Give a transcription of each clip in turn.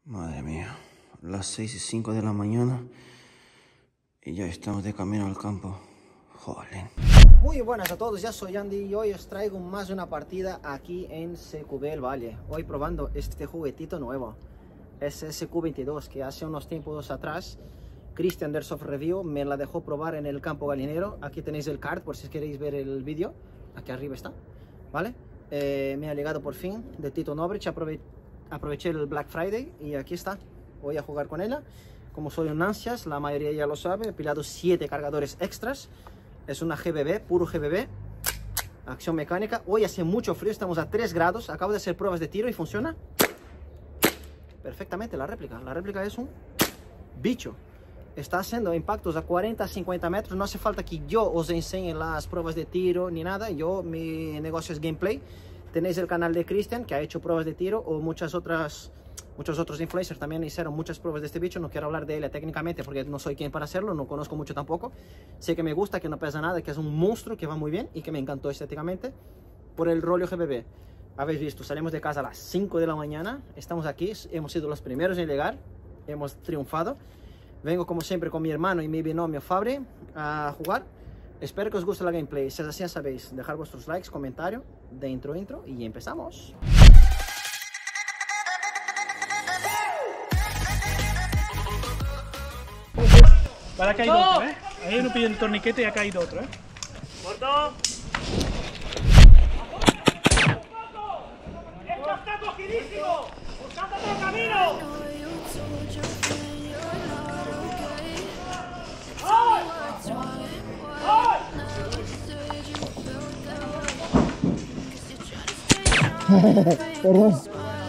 Madre mía, las 6:05 de la mañana y ya estamos de camino al campo. Joder. Muy buenas a todos, ya soy Andy y hoy os traigo más una partida aquí en CQB El Valle. Hoy probando este juguetito nuevo, es SQ22, que hace unos tiempos atrás Cristian del Soft Review me la dejó probar en el campo galinero. Aquí tenéis el card por si queréis ver el vídeo, aquí arriba está, ¿vale? Me ha llegado por fin de Tito Nobrich, aproveché el Black Friday y aquí está. Voy a jugar con ella. Como soy un ansias, la mayoría ya lo sabe, he pillado 7 cargadores extras. Es una GBB, puro GBB, acción mecánica. Hoy hace mucho frío, estamos a 3 grados. Acabo de hacer pruebas de tiro y funciona perfectamente la réplica. La réplica es un bicho. Está haciendo impactos a 40-50 metros. No hace falta que yo os enseñe las pruebas de tiro ni nada. Mi negocio es gameplay. Tenéis el canal de Cristian, que ha hecho pruebas de tiro, o muchos otros influencers también hicieron muchas pruebas de este bicho. No quiero hablar de él técnicamente porque no soy quien para hacerlo, no conozco mucho tampoco. Sé que me gusta, que no pesa nada, que es un monstruo, que va muy bien y que me encantó estéticamente por el rollo GBB. Habéis visto, salimos de casa a las 5 de la mañana, estamos aquí, hemos sido los primeros en llegar, hemos triunfado. Vengo como siempre con mi hermano y mi binomio Fabri a jugar. Espero que os guste la gameplay. Si es así, ya sabéis, dejar vuestros likes, comentario de intro y empezamos. Vale, ha caído otro, ¿eh? Ahí uno pide el torniquete y ha caído otro, ¿eh? ¡Corto! ¡Esto está cogidísimo! ¡Buscando otro camino! ¡Ay! ¡Ay! Perdón.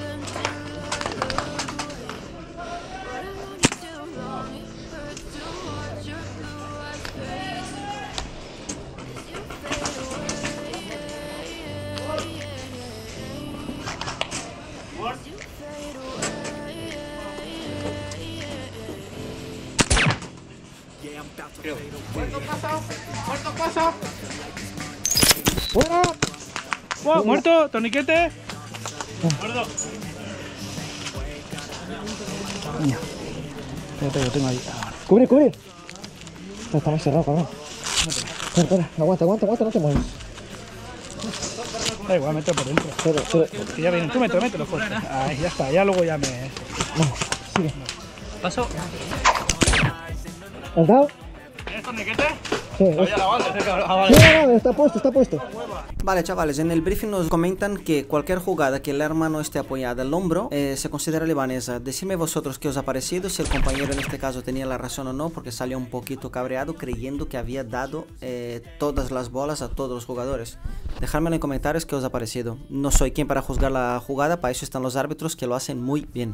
¡Muerto pasa! ¡Muerto pasa! ¡Wow! ¡Muerto! ¡Torniquete! ¡Muerto! Mira. Espérate, lo tengo ahí. ¡Cubre, cubre! Está muy cerrado, cabrón. Espera, aguanta, no te mueves. Da igual, mételo por dentro. Pero... Que ya vienen. Tú mételo fuerte. Ahí, ya está. Ya luego ya me... No, sigue. ¿Paso? ¿Has dado? ¿Tienes torniquete? Sí, vale. no, está puesto. Vale, chavales, en el briefing nos comentan que cualquier jugada que el arma no esté apoyada al hombro se considera libanesa. Decidme vosotros qué os ha parecido, si el compañero en este caso tenía la razón o no, porque salió un poquito cabreado creyendo que había dado todas las bolas a todos los jugadores. Dejadmelo en comentarios qué os ha parecido. No soy quien para juzgar la jugada, para eso están los árbitros que lo hacen muy bien.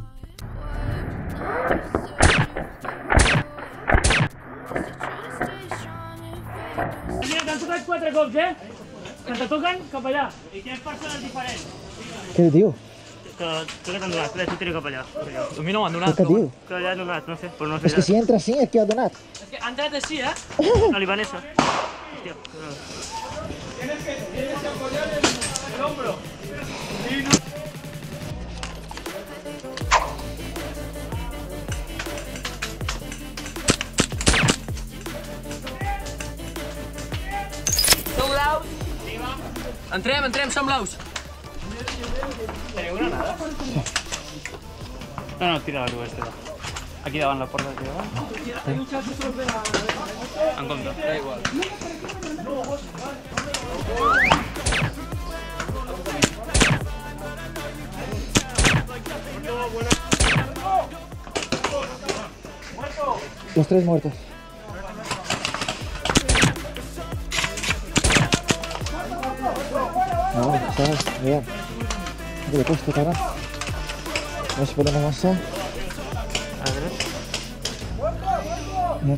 T'han tocat 4 cops, eh? Quan te toquen, cap allà. I tens persones diferents. ¿Qué digo? Que tu que t'han donat, tu tira cap allà. A mi no m'han donat. ¿Qué digo? Que allà han donat, no sé, però no sé. Es que si entra así es que ha donat. És que ha entrat així, eh? La libanesa. Hòstia. Tienes que apoyar el hombro. Sou blaus? Entrem, som blaus. ¿Teniu granada? No, tira tu, este. Aquí davant la porta, aquí davant. En compte, da igual. Los 3 muertos. No, está bien. ¿Qué le cuesta, cabrón? A ver si podemos avanzar. A ver. Bien.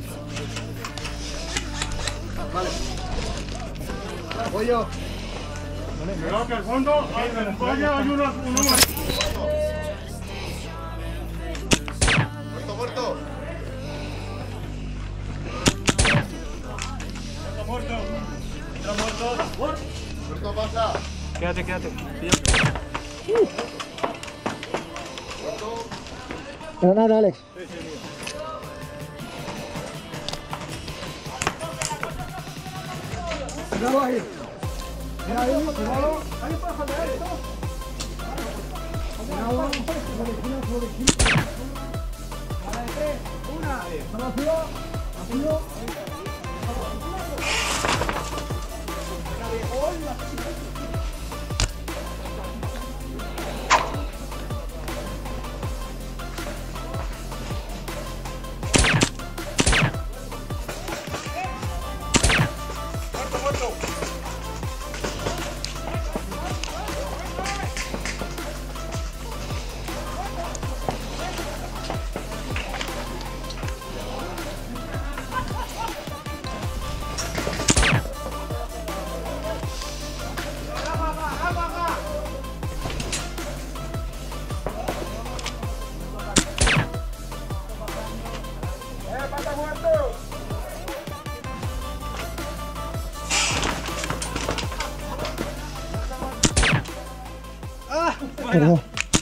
Voy yo. Cuidado que al fondo, en el valle hay uno más. Muerto. Muerto pasa. Quédate. Granada, Alex. Cuidado ahí. Mira ahí, cuidado. Ahí puedes fallar esto. Cuidado. A la de 3, 1. Vacío. Vacío. Perdón.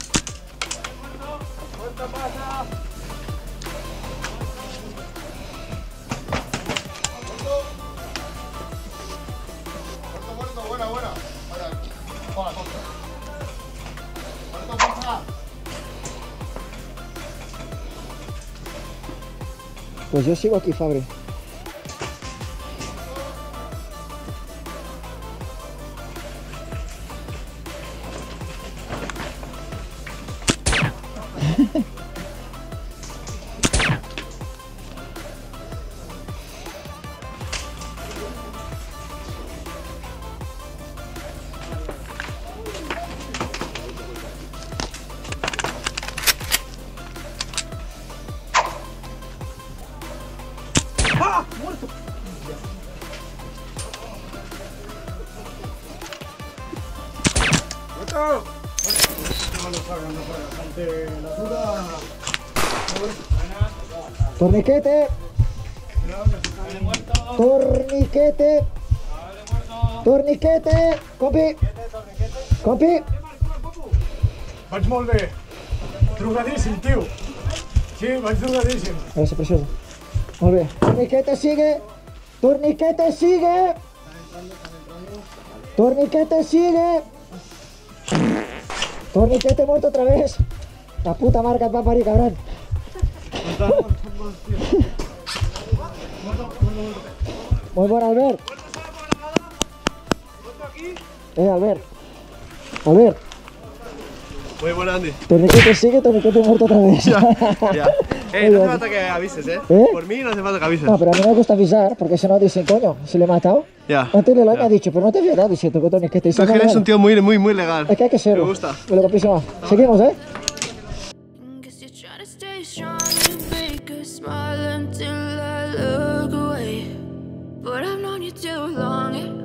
Pues yo sigo aquí, Fabri. ¡Ah! ¡Muerto! ¡Muerto! No salgan. Ante la duda. Torniquete. Torniquete. Torniquete. Compi. Compi. Vaig molt bé. Drogadíssim, tio. Sí, vaig drogadíssim. Gracias, precioso. Muy bien. Torniquete sigue. Torniquete sigue. Torniquete sigue. Torniquete muerto otra vez. La puta marca va a parir, cabrón. Muy bueno, Albert. Albert. Albert. Muy buena, Andy. Torniquete sigue, torniquete muerto otra vez. Ya. No hace Muy falta que avises, ¿eh? ¿Eh? Por mí no hace falta que avises. No, pero a mí me gusta avisar, porque si no dicen, coño, si le he matado. Ya. Antes le lo Ya. ha dicho, pero no te había dado diciendo que torniquete. Tú eres un tío muy legal. Es que hay que serlo. Me gusta. Me lo compísimo. Seguimos, ¿eh? Guess you're trying to stay strong and fake a smile until I look away. But I've known you too long.